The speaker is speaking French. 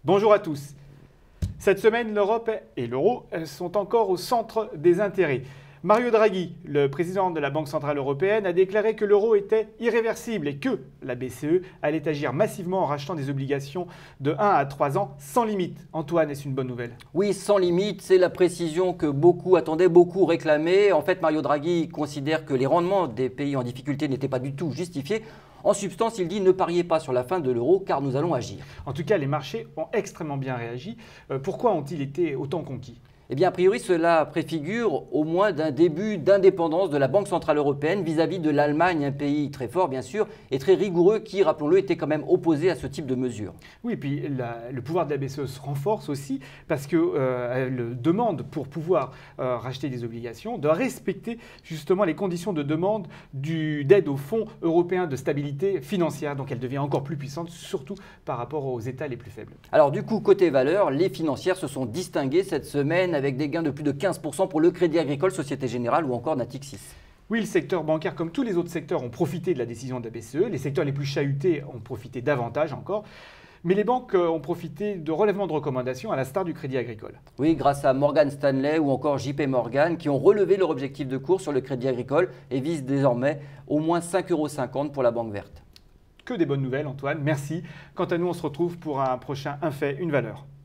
Bonjour à tous. Cette semaine, l'Europe et l'euro sont encore au centre des intérêts. Mario Draghi, le président de la Banque centrale européenne, a déclaré que l'euro était irréversible et que la BCE allait agir massivement en rachetant des obligations de 1 à 3 ans sans limite. Antoine, est-ce une bonne nouvelle? Oui, sans limite, c'est la précision que beaucoup attendaient, beaucoup réclamaient. En fait, Mario Draghi considère que les rendements des pays en difficulté n'étaient pas du tout justifiés. En substance, il dit ne pariez pas sur la fin de l'euro car nous allons agir. En tout cas, les marchés ont extrêmement bien réagi. Pourquoi ont-ils été autant conquis? Eh bien, a priori, cela préfigure au moins d'un début d'indépendance de la Banque centrale européenne vis-à-vis de l'Allemagne, un pays très fort, bien sûr, et très rigoureux qui, rappelons-le, était quand même opposé à ce type de mesures. Oui, et puis le pouvoir de la BCE se renforce aussi parce qu'elle demande, pour pouvoir racheter des obligations, de respecter justement les conditions de demande d'aide au Fonds européen de stabilité financière. Donc elle devient encore plus puissante, surtout par rapport aux États les plus faibles. Alors du coup, côté valeur, les financières se sont distinguées cette semaine avec des gains de plus de 15% pour le Crédit Agricole, Société Générale ou encore Natixis. Oui, le secteur bancaire, comme tous les autres secteurs, ont profité de la décision de la BCE. Les secteurs les plus chahutés ont profité davantage encore. Mais les banques ont profité de relèvements de recommandations à l'instar du Crédit Agricole. Oui, grâce à Morgan Stanley ou encore JP Morgan qui ont relevé leur objectif de cours sur le Crédit Agricole et visent désormais au moins 5,50 € pour la banque verte. Que des bonnes nouvelles, Antoine. Merci. Quant à nous, on se retrouve pour un prochain Un fait, une valeur.